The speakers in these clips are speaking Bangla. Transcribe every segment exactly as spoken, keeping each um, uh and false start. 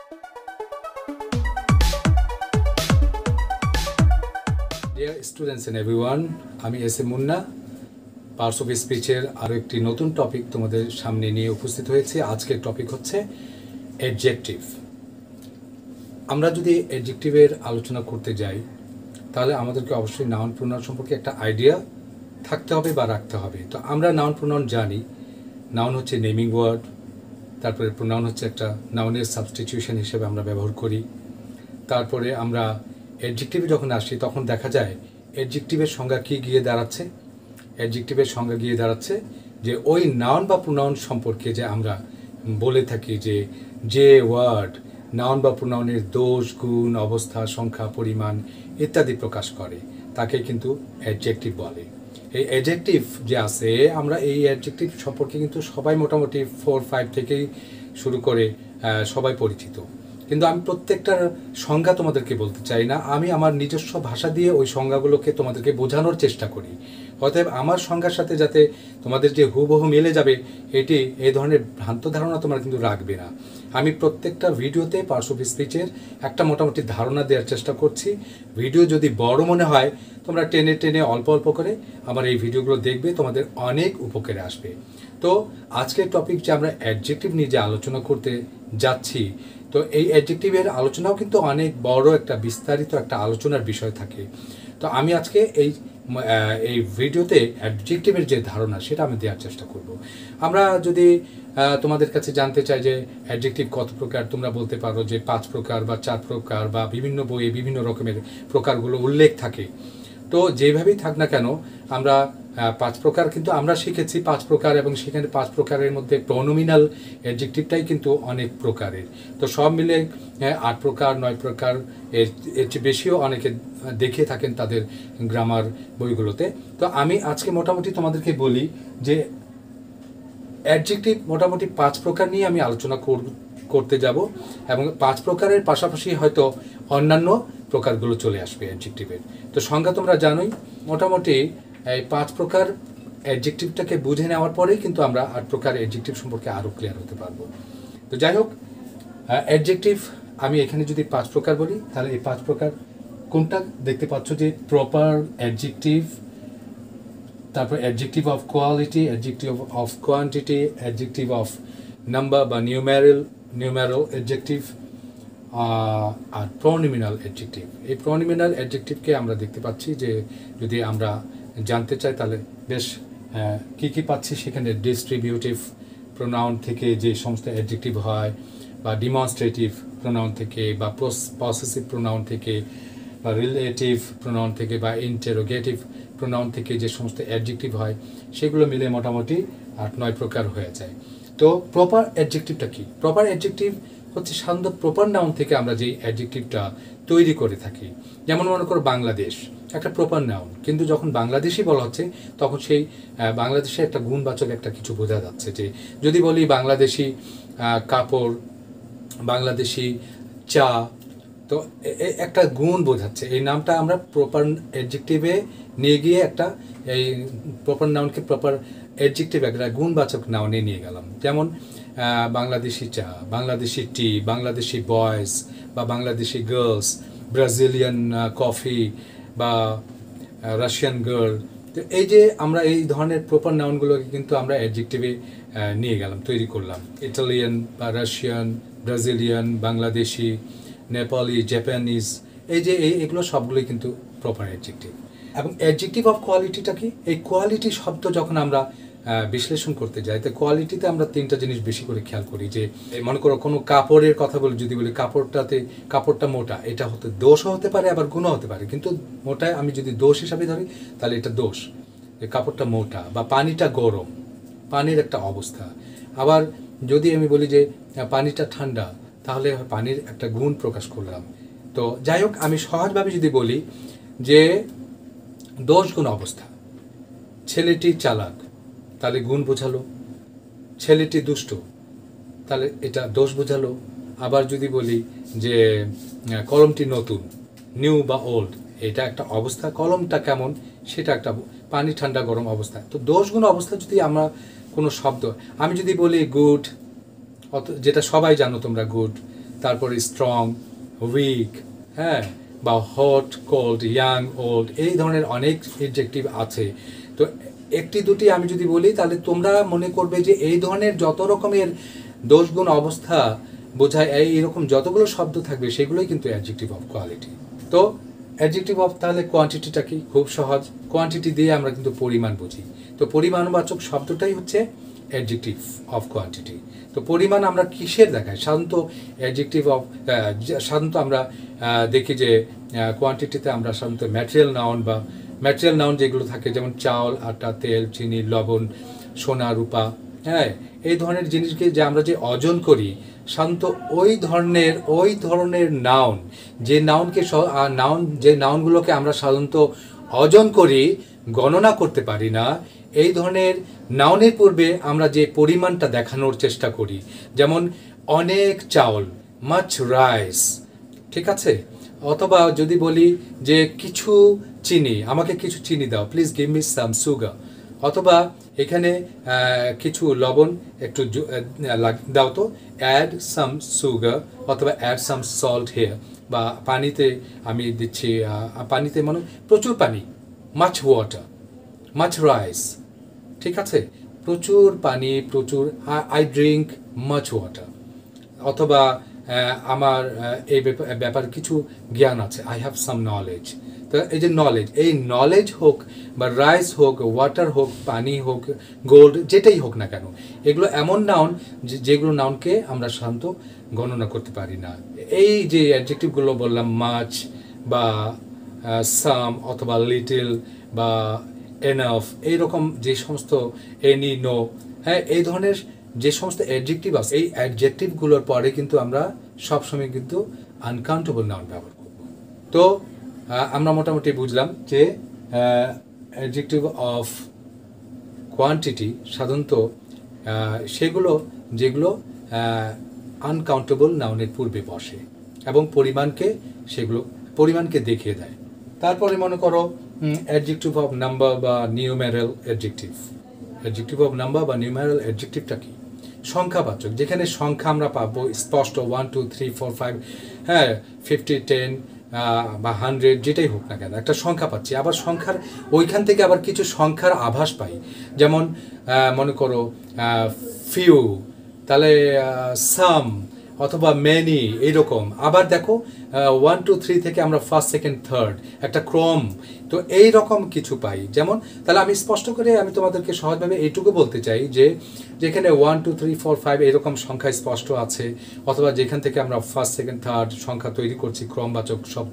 Dear students and everyone, আমি S M Munna parts of স্পিচের আরও একটি নতুন টপিক তোমাদের সামনে নিয়ে উপস্থিত হয়েছে। আজকের টপিক হচ্ছে অ্যাডজেক্টিভ। আমরা যদি অ্যাডজেক্টিভের আলোচনা করতে যাই তাহলে আমাদেরকে অবশ্যই নাউন প্রোনাউন সম্পর্কে একটা আইডিয়া থাকতে হবে বা রাখতে হবে। তো আমরা নাউন প্রোনাউন জানি, নাউন হচ্ছে নেমিং ওয়ার্ড, তারপরে প্রোনাউন হচ্ছে একটা নাউনের সাবস্টিটিউশন হিসেবে আমরা ব্যবহার করি। তারপরে আমরা অ্যাডজেক্টিভে যখন আসি তখন দেখা যায় অ্যাডজেক্টিভের সংজ্ঞা কী গিয়ে দাঁড়াচ্ছে, অ্যাডজেক্টিভের সংজ্ঞা গিয়ে দাঁড়াচ্ছে যে ওই নাউন বা প্রোনাউন সম্পর্কে যে আমরা বলে থাকি যে যে ওয়ার্ড নাউন বা প্রোনাউনের দোষ, গুণ, অবস্থা, সংখ্যা, পরিমাণ ইত্যাদি প্রকাশ করে তাকে কিন্তু অ্যাডজেক্টিভ বলে। এই অ্যাডজেক্টিভ যে আছে, আমরা এই অ্যাডজেক্টিভ সম্পর্কে কিন্তু সবাই মোটামুটি ফোর ফাইভ থেকেই শুরু করে সবাই পরিচিত, কিন্তু আমি প্রত্যেকটার সংজ্ঞা তোমাদেরকে বলতে চাই না। আমি আমার নিজস্ব ভাষা দিয়ে ওই সংজ্ঞাগুলোকে তোমাদেরকে বোঝানোর চেষ্টা করি। অতএব আমার সংজ্ঞার সাথে যাতে তোমাদের যে হুবহু মিলে যাবে এটি এই ধরনের ভ্রান্ত ধারণা তোমরা কিন্তু রাখবে না। আমি প্রত্যেকটা ভিডিওতে পার্টস অফ স্পিচের একটা মোটামুটি ধারণা দেওয়ার চেষ্টা করছি। ভিডিও যদি বড় মনে হয় তোমরা টেনে টেনে অল্প অল্প করে আমার এই ভিডিওগুলো দেখবে, তোমাদের অনেক উপকারে আসবে। তো আজকের টপিক যে আমরা অ্যাডজেক্টিভ নিয়ে যে আলোচনা করতে যাচ্ছি, তো এই অ্যাডজেক্টিভের আলোচনাও কিন্তু অনেক বড় একটা বিস্তারিত একটা আলোচনার বিষয় থাকে। তো আমি আজকে এই এই ভিডিওতে অ্যাডজেক্টিভের যে ধারণা সেটা আমি দেওয়ার চেষ্টা করব। আমরা যদি তোমাদের কাছে জানতে চাই যে অ্যাডজেক্টিভ কত প্রকার, তোমরা বলতে পারো যে পাঁচ প্রকার বা চার প্রকার বা বিভিন্ন বইয়ে বিভিন্ন রকমের প্রকারগুলো উল্লেখ থাকে। তো যেভাবেই থাক না কেন আমরা পাঁচ প্রকার কিন্তু আমরা শিখেছি পাঁচ প্রকার, এবং সেখানে পাঁচ প্রকারের মধ্যে প্রোনোমিনাল অ্যাডজেক্টিভটাই কিন্তু অনেক প্রকারের। তো সব মিলে আট প্রকার নয় প্রকার এর এর চেয়ে বেশিও অনেকে দেখে থাকেন তাদের গ্রামার বইগুলোতে। তো আমি আজকে মোটামুটি তোমাদেরকে বলি যে অ্যাডজেক্টিভ মোটামুটি পাঁচ প্রকার নিয়ে আমি আলোচনা করতে যাব, এবং পাঁচ প্রকারের পাশাপাশি হয়তো অন্যান্য প্রকারগুলো চলে আসবে অ্যাডজেক্টিভের। তো সংজ্ঞা তোমরা জানোই। মোটামুটি এই পাঁচ প্রকার অ্যাডজেক্টিভটাকে বুঝে নেওয়ার পরেই কিন্তু আমরা আট প্রকার অ্যাডজেক্টিভ সম্পর্কে আরও ক্লিয়ার হতে পারবো। তো যাই হোক, অ্যাডজেক্টিভ আমি এখানে যদি পাঁচ প্রকার বলি তাহলে এই পাঁচ প্রকার কোনটা দেখতে পাচ্ছ যে প্রপার অ্যাডজেক্টিভ, তারপর adjective of quality, adjective of quantity, adjective of number বা নিউমেরাল নিউমেরাল অ্যাডজেক্টিভ, আর প্রোনোমিনাল অ্যাডজেক্টিভ। এই প্রোনোমিনাল অ্যাডজেক্টিভকে আমরা দেখতে পাচ্ছি যে যদি আমরা জানতে চাই তাহলে বেশ কী কী পাচ্ছি সেখানে। ডিস্ট্রিবিউটিভ প্রোনাউন থেকে যে সমস্ত অ্যাডজেক্টিভ হয়, বা ডিমনস্ট্রেটিভ প্রোনাউন থেকে, বা পসেসিভ প্রোনাউন থেকে, বা রিলেটিভ প্রোনাউন থেকে, বা ইন্টারোগেটিভ প্রোনাউন থেকে যে সমস্ত অ্যাডজেক্টিভ হয় সেগুলো মিলে মোটামুটি আট নয় প্রকার হয়ে যায়। তো প্রপার অ্যাডজেক্টিভটা কি? প্রপার অ্যাডজেক্টিভ হচ্ছে সাধারণত প্রপার নাউন থেকে আমরা যেই অ্যাডজেক্টিভটা তৈরি করে থাকি। যেমন মনে করো বাংলাদেশ একটা প্রপার নাউন, কিন্তু যখন বাংলাদেশি বলা হচ্ছে তখন সেই বাংলাদেশে একটা গুণবাচক একটা কিছু বোঝা যাচ্ছে। যে যদি বলি বাংলাদেশি কাপড়, বাংলাদেশি চা, তো একটা গুণ বোঝাচ্ছে। এই নামটা আমরা প্রপার অ্যাডজেক্টিভে নিয়ে গিয়ে একটা এই প্রপার নাউনকে প্রপার অ্যাডজেক্টিভ একটা গুণবাচক নাউনে নিয়ে গেলাম। যেমন বাংলাদেশি চা, বাংলাদেশি টি, বাংলাদেশি বয়েজ বা বাংলাদেশি গার্লস, ব্রাজিলিয়ান কফি বা রাশিয়ান গার্ল। তো এই যে আমরা এই ধরনের প্রপার নাউনগুলোকে কিন্তু আমরা অ্যাডজেক্টিভে নিয়ে গেলাম, তৈরি করলাম। ইটালিয়ান বা Russian, Brazilian, Bangladeshi, Nepali, Japanese, এই যে এই এগুলো সবগুলোই কিন্তু প্রপার অ্যাডজেক্টিভ। এবং অ্যাডজেক্টিভ অফ কোয়ালিটিটা কি? এই কোয়ালিটি শব্দ যখন আমরা বিশ্লেষণ করতে যাই তো কোয়ালিটিতে আমরা তিনটা জিনিস বেশি করে খেয়াল করি। যে মনে করো কোনো কাপড়ের কথা বলি, যদি বলি কাপড়টাতে কাপড়টা মোটা, এটা হতে দোষও হতে পারে আবার গুণও হতে পারে, কিন্তু মোটায় আমি যদি দোষ হিসাবে ধরি তাহলে এটা দোষ, যে কাপড়টা মোটা। বা পানিটা গরম, পানির একটা অবস্থা। আবার যদি আমি বলি যে পানিটা ঠান্ডা, তাহলে পানির একটা গুণ প্রকাশ করলাম। তো যাই হোক, আমি সহজভাবে যদি বলি যে দোষ গুণ অবস্থা, ছেলেটি চালাক তাহলে গুণ বোঝালো, ছেলেটি দুষ্ট তাহলে এটা দোষ বোঝালো। আবার যদি বলি যে কলমটি নতুন, নিউ বা ওল্ড, এটা একটা অবস্থা, কলমটা কেমন সেটা একটা, পানি ঠান্ডা গরম অবস্থা। তো দোষ গুণ অবস্থা যদি আমরা কোনো শব্দ, আমি যদি বলি গুড, অত যেটা সবাই জানো তোমরা গুড, তারপরে স্ট্রং, উইক, হ্যাঁ, বা হট, কোল্ড, ইয়াং, ওল্ড, এই ধরনের অনেক অ্যাডজেক্টিভ আছে। তো একটি দুটি আমি যদি বলি তাহলে তোমরা মনে করবে যে এই ধরনের যত রকমের দোষগুণ অবস্থা বোঝায় এইরকম যতগুলো শব্দ থাকবে সেগুলোই কিন্তু অ্যাডজেক্টিভ অফ কোয়ালিটি। তো অ্যাডজেক্টিভ অফ তাহলে কোয়ান্টিটিটা কি? খুব সহজ, কোয়ান্টিটি দিয়ে আমরা কিন্তু পরিমাণ বুঝি। তো পরিমাণবাচক শব্দটাই হচ্ছে অ্যাডজেক্টিভ অফ কোয়ান্টিটি। তো পরিমাণ আমরা কিসের দেখাই? সাধারণত অ্যাডজেক্টিভ অফ সাধারণত আমরা দেখি যে কোয়ান্টিটিতে আমরা সাধারণত ম্যাটেরিয়াল নাউন বা ম্যাটেরিয়াল নাউন যেগুলো থাকে, যেমন চাউল, আটা, তেল, চিনি, লবণ, সোনা, রূপা, হ্যাঁ, এই ধরনের জিনিসকে যে আমরা যে অর্জন করি, সাধারণত ওই ধরনের ওই ধরনের নাউন যে নাউনকে নাউন যে নাউনগুলোকে আমরা সাধারণত অর্জন করি, গণনা করতে পারি না, এই ধরনের নাউনের পূর্বে আমরা যে পরিমাণটা দেখানোর চেষ্টা করি, যেমন অনেক চাউল, মাচ রাইস, ঠিক আছে? অথবা যদি বলি যে কিছু চিনি, আমাকে কিছু চিনি দাও, please give me some sugar, অথবা এখানে কিছু লবণ একটু দাও তো, অ্যাড সাম সুগার, অথবা অ্যাড সাম সল্ট হেয়ার, বা পানিতে আমি দিচ্ছি, পানিতে মানে প্রচুর পানি, মাচ ওয়াটার, মাচ রাইস, ঠিক আছে? প্রচুর পানি, প্রচুর, আই ড্রিঙ্ক মাচ ওয়াটার, অথবা আমার এই ব্যাপারে কিছু জ্ঞান আছে, আই হ্যাভ সাম নলেজ। তো এই যে নলেজ, এই নলেজ হোক বা রাইস হোক, ওয়াটার হোক, পানি হোক, গোল্ড, যেটাই হোক না কেন, এগুলো এমন নাউন যেগুলো নাউনকে আমরা সাধারণত গণনা করতে পারি না। এই যে অ্যাডজেক্টিভগুলো বললাম, মাচ বা সাম অথবা লিটল বা এনাফ, এইরকম যে সমস্ত, এনি, নো, হ্যাঁ, এই ধরনের যে সমস্ত অ্যাডজেক্টিভ আছে, এই অ্যাডজেক্টিভগুলোর পরে কিন্তু আমরা সবসময় কিন্তু আনকাউন্টেবল নাউন ব্যবহার করব। তো আমরা মোটামুটি বুঝলাম যে অ্যাডজেক্টিভ অফ কোয়ান্টিটি সাধারণত সেগুলো যেগুলো আনকাউন্টেবল নাউনের পূর্বে বসে এবং পরিমাণকে সেগুলো পরিমাণকে দেখিয়ে দেয়। তারপরে মনে করো অ্যাডজেক্টিভ অফ নাম্বার বা numeral adjective. Adjective of number বা নিউমেরাল অ্যাডজেক্টিভটা কি? সংখ্যাবাচক, যেখানে সংখ্যা আমরা পাবো স্পষ্ট, one two three four five, হ্যাঁ, ফিফটি, টেন বা হান্ড্রেড, যেটাই হোক না কেন একটা সংখ্যা পাচ্ছি। আবার সংখ্যার ওইখান থেকে আবার কিছু সংখ্যার আভাস পাই, যেমন মনে করো ফিউ, তাহলে সাম অথবা মেনি, এইরকম। আবার দেখো ওয়ান টু থ্রি থেকে আমরা ফার্স্ট, সেকেন্ড, থার্ড, একটা ক্রম, তো এই রকম কিছু পাই। যেমন তাহলে আমি স্পষ্ট করে আমি তোমাদেরকে সহজভাবে এইটুকু বলতে চাই যে যেখানে one two three four five এরকম সংখ্যা স্পষ্ট আছে, অথবা যেখান থেকে আমরা ফার্স্ট, সেকেন্ড, থার্ড সংখ্যা তৈরি করছি, ক্রমবাচক সব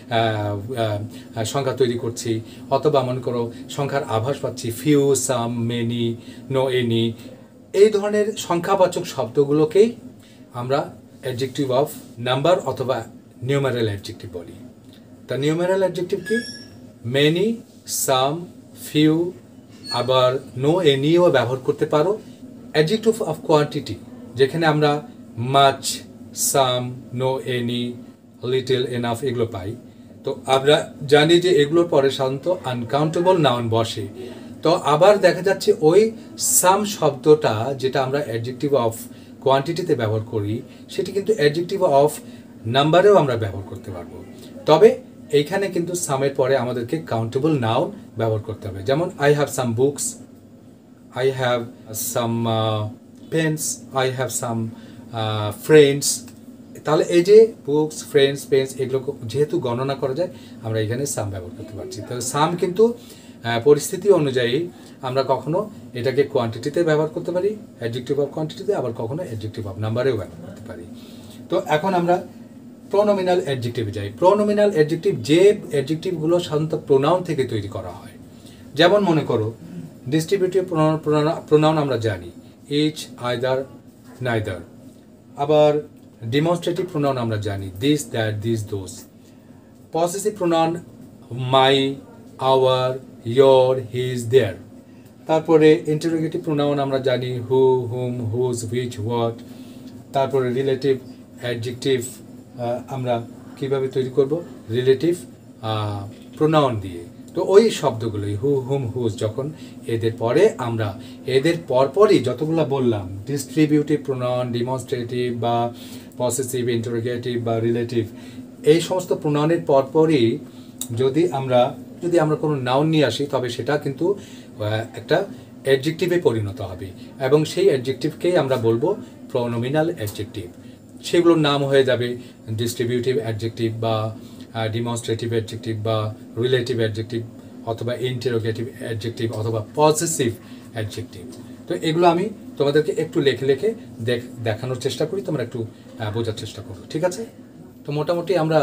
সংখ্যা তৈরি করছি, অথবা মনে করো সংখ্যার আভাস পাচ্ছি, few, some, many, no, any, এই ধরনের সংখ্যাবাচক শব্দগুলোকেই আমরা অ্যাডজেক্টিভ অফ নাম্বার অথবা নিউমেরাল অ্যাডজেক্টিভ বলি। তা নিউমেরাল অ্যাডজেক্টিভ কি? মেনি, সাম, ফিউ, আবার নো, এনিও ব্যবহার করতে পারো। অ্যাডজেক্টিভ অফ কোয়ান্টিটি যেখানে আমরা much, some, no, any, little, enough এগুলো পাই। তো আমরা জানি যে এগুলোর পরে সাধারণত আনকাউন্টেবল নাউন বসে। তো আবার দেখা যাচ্ছে ওই সাম শব্দটা যেটা আমরা অ্যাডজেক্টিভ অফ কোয়ান্টিটিতে ব্যবহার করি, সেটি কিন্তু অ্যাডজেক্টিভ অফ নাম্বারেও আমরা ব্যবহার করতে পারবো। তবে এইখানে কিন্তু সামের পরে আমাদেরকে কাউন্টেবল নাউন ব্যবহার করতে হবে। যেমন I have some books, I have some pens, I have some friends. তাহলে এই যে বুকস, ফ্রেন্ডস, পেন্স এগুলো যেহেতু গণনা করা যায়, আমরা এখানে সাম ব্যবহার করতে পারছি। তাহলে সাম কিন্তু পরিস্থিতি অনুযায়ী আমরা কখনো এটাকে কোয়ান্টিটিতে ব্যবহার করতে পারি, অ্যাডজেক্টিভ অফ কোয়ান্টিটিতে, আবার কখনো অ্যাডজেক্টিভ অফ নাম্বারেও ব্যবহার করতে পারি। তো এখন আমরা প্রোনোমিনাল অ্যাডজেক্টিভে যাই। প্রোনোমিনাল অ্যাডজেক্টিভ যে অ্যাডজেক্টিভগুলো সাধারণত প্রোনাউন থেকে তৈরি করা হয়। যেমন মনে করো ডিস্ট্রিবিউটিভ প্রোনাউন আমরা জানি, ইচ, আইদার, নাইদার। আবার ডিমনস্ট্রেটিভ প্রোনাউন আমরা জানি, this, that, this, those. Possessive pronoun my, our, your, his, their. তারপরে ইন্টারোগেটিভ প্রোনাউন আমরা জানি, who, whom, whose, which, what. তারপরে রিলেটিভ অ্যাডজেক্টিভ আমরা কিভাবে তৈরি করব? রিলেটিভ প্রোনাউন দিয়ে। তো ওই শব্দগুলোই হু, হুম, হুজ, যখন এদের পরে আমরা এদের পরপরই যতগুলো বললাম, ডিস্ট্রিবিউটিভ প্রোনাউন, ডিমনস্ট্রেটিভ বা পসেসিভ, ইন্টারোগেটিভ বা রিলেটিভ, এই সমস্ত প্রোনাউনের পরপরই যদি আমরা যদি আমরা কোনো নাউন নিয়ে আসি তবে সেটা কিন্তু একটা অ্যাডজেক্টিভে পরিণত হবে এবং সেই অ্যাডজেক্টিভকেই আমরা বলবো প্রোনোমিনাল অ্যাডজেক্টিভ। সেগুলোর নাম হয়ে যাবে ডিস্ট্রিবিউটিভ অ্যাডজেক্টিভ বা ডিমনস্ট্রেটিভ অ্যাডজেক্টিভ বা রিলেটিভ অ্যাডজেক্টিভ অথবা ইন্টারোগেটিভ অ্যাডজেক্টিভ অথবা পসেসিভ অ্যাডজেক্টিভ। তো এগুলো আমি তোমাদেরকে একটু লেখে লেখে দেখ দেখানোর চেষ্টা করি, তোমরা একটু বোঝার চেষ্টা করো, ঠিক আছে? তো মোটামুটি আমরা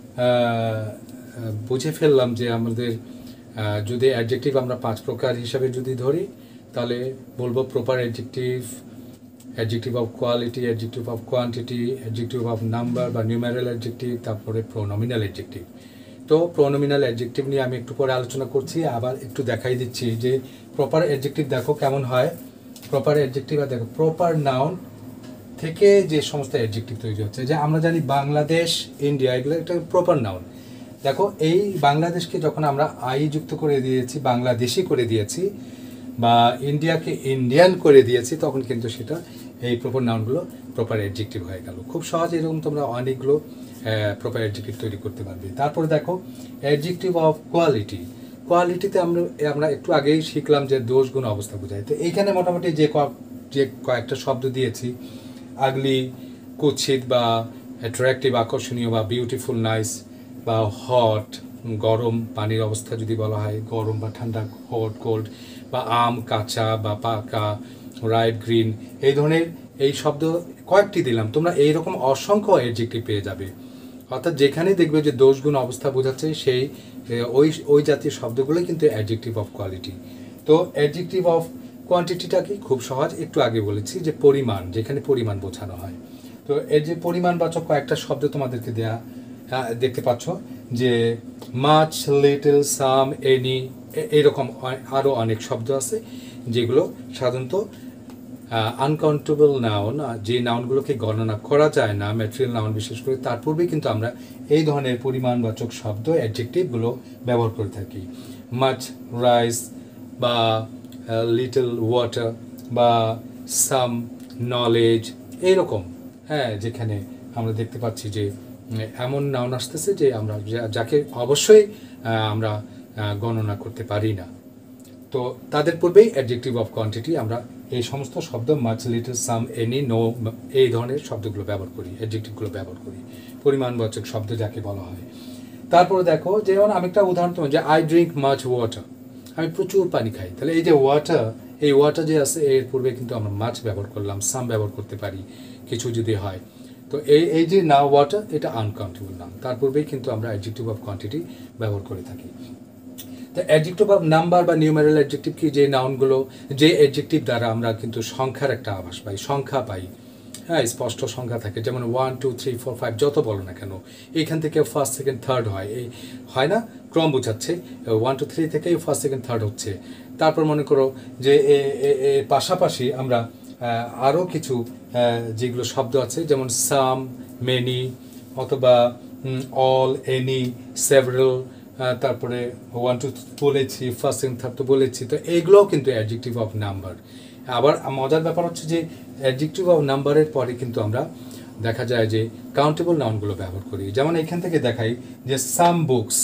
বুঝে ফেললাম যে আমাদের যদি অ্যাডজেক্টিভ আমরা পাঁচ প্রকার হিসাবে যদি ধরি তাহলে বলবো proper adjective, adjective of quality, adjective of quantity, adjective of number বা নিউমেরাল অ্যাডজেক্টিভ, তারপরে প্রোনোমিনাল অ্যাডজেক্টিভ। তো প্রোনোমিনাল অ্যাডজেক্টিভ নিয়ে আমি একটু পরে আলোচনা করছি, আবার একটু দেখাই দিচ্ছি যে প্রপার অ্যাডজেক্টিভ দেখো কেমন হয়। প্রপার অ্যাডজেক্টিভ আর দেখো প্রপার নাউন থেকে যে সমস্ত অ্যাডজেক্টিভ তৈরি হচ্ছে, যে আমরা জানি বাংলাদেশ, ইন্ডিয়া, এগুলো একটা প্রপার নাউন। দেখো এই বাংলাদেশকে যখন আমরা আই যুক্ত করে দিয়েছি, বাংলাদেশি করে দিয়েছি, বা ইন্ডিয়াকে ইন্ডিয়ান করে দিয়েছি, তখন কিন্তু সেটা এই প্রপার নাউনগুলো প্রপার অ্যাডজেক্টিভ হয়ে গেল। খুব সহজ, এরকম তোমরা অনেকগুলো প্রপার অ্যাডজেক্টিভ তৈরি করতে পারবে। তারপরে দেখো অ্যাডজেক্টিভ অফ কোয়ালিটি। কোয়ালিটিতে আমরা আমরা একটু আগেই শিখলাম যে দোষ গুণ অবস্থা বোঝায়। তো এইখানে মোটামুটি যে যে কয়েকটা শব্দ দিয়েছি, আগলি, কুৎসিত বা অ্যাট্রাকটিভ, আকর্ষণীয় বা বিউটিফুল, নাইস বা হট, গরম পানির অবস্থা যদি বলা হয় গরম বা ঠান্ডা, হট, কোল্ড, বা আম, কাঁচা বা পাকা, রাইট, গ্রিন, এই ধরনের এই শব্দ কয়েকটি দিলাম। তোমরা এইরকম অসংখ্য অ্যাডজেক্টিভ পেয়ে যাবে। অর্থাৎ যেখানেই দেখবে যে দোষ গুণ অবস্থা বোঝাচ্ছে সেই ওই ওই জাতীয় শব্দগুলোই কিন্তু অ্যাডজেক্টিভ অফ কোয়ালিটি। তো অ্যাডজেক্টিভ অফ কোয়ান্টিটিটা কি? খুব সহজ, একটু আগে বলেছি যে পরিমাণ, যেখানে পরিমাণ বোঝানো হয়। তো এই যে পরিমাণবাচক কয়েকটা শব্দ তোমাদেরকে দেয়া দেখতে পাচ্ছ, যে মাচ, লিটল, সাম, এনি, এরকম আরও অনেক শব্দ আছে যেগুলো সাধারণত আনকাউন্টেবল নাউন, যে নাউনগুলোকে গণনা করা যায় না, ম্যাটেরিয়াল নাউন বিশেষ করে, তার পূর্বেই কিন্তু আমরা এই ধরনের পরিমাণবাচক শব্দ অ্যাডজেক্টিভগুলো ব্যবহার করে থাকি। মাচ রাইস বা লিটল ওয়াটার বা সাম নলেজ, এইরকম, হ্যাঁ, যেখানে আমরা দেখতে পাচ্ছি যে এমন নাউন আসতেছে যে আমরা যাকে অবশ্যই আমরা গণনা করতে পারি না। তো তাদের পূর্বেই অ্যাডজেক্টিভ অফ কোয়ান্টিটি আমরা এই সমস্ত শব্দ much, little, some, any, no, এই ধরনের শব্দগুলো ব্যবহার করি, অ্যাডজেক্টিভগুলো ব্যবহার করি, পরিমাণবাচক শব্দ যাকে বলা হয়। তারপরে দেখো, যেমন আমি একটা উদাহরণ তোমার, যে আই ড্রিঙ্ক মাচ ওয়াটার, আমি প্রচুর পানি খাই। তাহলে এই যে ওয়াটার, এই ওয়াটার যে আছে এর পূর্বে কিন্তু আমরা মাছ ব্যবহার করলাম, সাম ব্যবহার করতে পারি কিছু যদি হয়। তো এই এই যে না ওয়াটার, এটা আনকাউন্টেবল নাম, তার পূর্বেই কিন্তু আমরা অ্যাডজেক্টিভ অফ কোয়ান্টিটি ব্যবহার করে থাকি। তো অ্যাডজেক্টিভ অফ নাম্বার বা নিউমেরাল অ্যাডজেক্টিভ কি? যে নাউনগুলো, যে অ্যাডজেক্টিভ দ্বারা আমরা কিন্তু সংখ্যার একটা আভাস পাই, সংখ্যা পাই, হ্যাঁ, স্পষ্ট সংখ্যা থাকে। যেমন one, two, three, four, five, যত বলো না কেন, এইখান থেকে ফার্স্ট, সেকেন্ড, থার্ড হয়, এই হয় না, ক্রম বোঝাচ্ছে, ওয়ান টু থ্রি থেকে ফার্স্ট, সেকেন্ড, থার্ড হচ্ছে। তারপর মনে করো যে এর পাশাপাশি আমরা আরও কিছু যেগুলো শব্দ আছে, যেমন সাম, মেনি, অথবা অল, এনি, সেভারাল, তারপরে ওয়ান টু বলেছি, ফার্স্ট সেকেন্ড থার্ড তো বলেছি। তো এইগুলোও কিন্তু অ্যাডজেক্টিভ অফ নাম্বার। আবার মজার ব্যাপার হচ্ছে যে অ্যাডজেক্টিভ অফ নাম্বারের পরে কিন্তু আমরা দেখা যায় যে কাউন্টেবল নাউনগুলো ব্যবহার করি। যেমন এখান থেকে দেখাই যে সাম বুকস,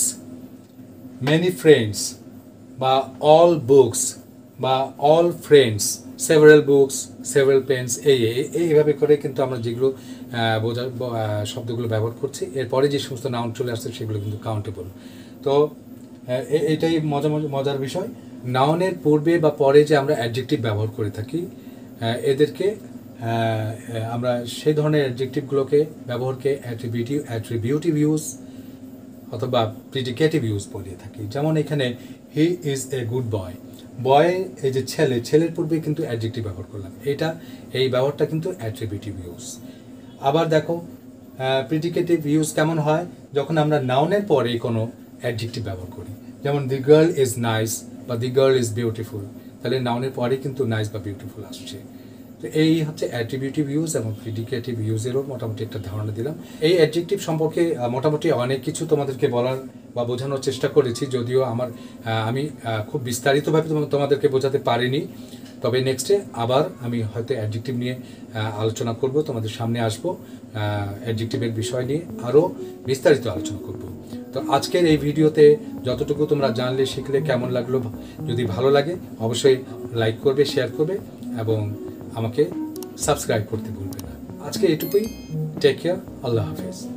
মেনি ফ্রেন্ডস, বা অল বুকস, বা all friends, several books, several pens, এই এইভাবে করে কিন্তু আমরা যেগুলো বোঝার শব্দগুলো ব্যবহার করছি, এরপরে যে সমস্ত নাউন চলে আসছে সেগুলো কিন্তু কাউন্টেবল। তো এটাই মজা মজার বিষয়, নাউনের পূর্বে বা পরে যে আমরা অ্যাডজেক্টিভ ব্যবহার করে থাকি, এদেরকে আমরা সেই ধরনের অ্যাডজেক্টিভগুলোকে ব্যবহারকে অ্যাট্রিবিউটিভ অ্যাট্রিবিউটিভ ইউজ অথবা প্রিডিকেটিভ ইউজ বলিয়ে থাকি। যেমন এখানে he is a good boy, বয় এই যে ছেলে, ছেলের পূর্বে কিন্তু অ্যাডজেক্টিভ ব্যবহার করলাম, এটা এই ব্যবহারটা কিন্তু অ্যাট্রিবিউটিভ ইউজ। আবার দেখো প্রিডিকেটিভ ইউজ কেমন হয়? যখন আমরা নাউনের পরে কোনো অ্যাডজেক্টিভ ব্যবহার করি, যেমন দি গার্ল ইজ নাইস বা দি গার্ল ইজ বিউটিফুল, তাহলে নাউনের পরে কিন্তু নাইস বা বিউটিফুল আসছে। তো এই হচ্ছে অ্যাট্রিবিউটিভ ইউজ এবং প্রিডিকেটিভ ইউজেরও মোটামুটি একটা ধারণা দিলাম। এই অ্যাডজেক্টিভ সম্পর্কে মোটামুটি অনেক কিছু তোমাদেরকে বলার বা বোঝানোর চেষ্টা করেছি, যদিও আমার আমি খুব বিস্তারিতভাবে তোমাদেরকে বোঝাতে পারিনি। তবে নেক্সটে আবার আমি হয়তো অ্যাডজেক্টিভ নিয়ে আলোচনা করব, তোমাদের সামনে আসবো অ্যাডজেক্টিভের বিষয় নিয়ে আরও বিস্তারিত আলোচনা করব। তো আজকের এই ভিডিওতে যতটুকু তোমরা জানলে শিখলে কেমন লাগলো, যদি ভালো লাগে অবশ্যই লাইক করবে, শেয়ার করবে এবং আমাকে সাবস্ক্রাইব করতে ভুলবে না। আজকে এটুকুই। Take care. আল্লাহ হাফেজ।